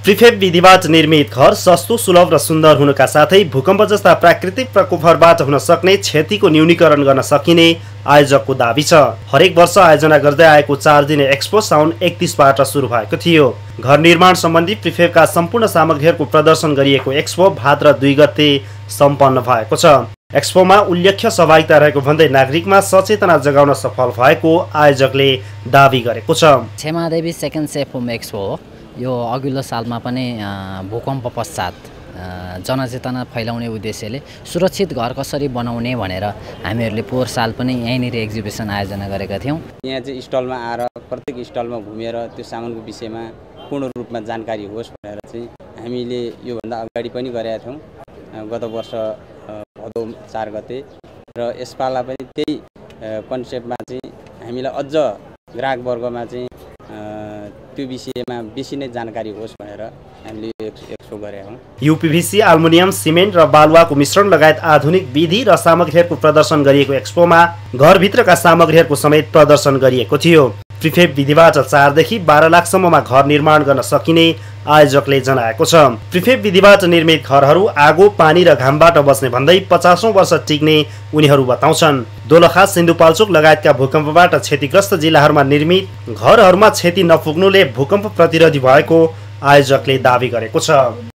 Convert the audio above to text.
प्रिफेब विधिबाट निर्मित घर सस्तो, सुलभ र सुन्दर हुनुका साथै भूकम्प जस्ता प्राकृतिक प्रकोपहरूबाट हुन सक्ने क्षतिको न्यूनीकरण गर्न सकिने आयोजकको दाबी छ। हरेक वर्ष आयोजना गर्दै आएको 4 दिने एक्सपो साउन 31 बाट सुरु भएको थियो। घर निर्माण सम्बन्धी प्रिफेबका सम्पूर्ण सामग्रीहरूको प्रदर्शन गरिएको एक्सपो भाद्र 2 गते सम्पन्न भएको छ। एक्सपोमा उल्लेख्य सहभागिता रहेको भन्दै नागरिकमा सचेतना जगाउन सफल भएको आयोजकले दाबी गरेको छ। Kshemadevi second safe home expo हो। यो अघिल्लो सालमा पनि भूकम्प पश्चात जनचेतना फैलाउने उद्देश्यले सुरक्षित घर कसरी बनाउने भनेर हामीहरूले पोहोर साल पनि यहीँनिर एक्जिबिसन आयोजना गरेका थियौँ। यहाँ चाहिँ स्टलमा आएर प्रत्येक स्टलमा घुमेर त्यो सामानको विषयमा पूर्ण रूपमा जानकारी होस् भनेर चाहिँ हामीले योभन्दा अगाडि पनि गरेका थियौँ, गत वर्ष भदौ 4 गते। र यसपाला पनि त्यही कन्सेप्टमा चाहिँ हामीलाई अझ ग्राहक वर्गमा चाहिँ त्यो विषयमा बेसी नै जानकारी होस् भनेर हामीले एक्सपो गरेका हौँ। यूपीभीसी, एल्युमिनियम, सिमेन्ट र बालुवाको मिश्रण लगायत आधुनिक विधि र सामग्रीहरूको प्रदर्शन गरिएको एक्सपोमा घरभित्रका सामग्रीहरूको समेत प्रदर्शन गरिएको थियो। प्रिफेब विधिबाट 4 देखि 12 लाखसम्ममा घर निर्माण गर्न सकिने आयोजकले जनाएको छ। प्रिफेब विधिबाट निर्मित घरहरू आगो, पानी र घामबाट बच्ने भन्दै 50 औं वर्ष टिक्ने उनीहरू बताउँछन्। दोलखा, सिन्धुपाल्चोक लगायतका भूकम्पबाट क्षतिग्रस्त जिल्लाहरूमा निर्मित घरहरूमा क्षति नपुग्नुले भूकम्प प्रतिरोधी भएको आयोजकले दाबी गरेको छ।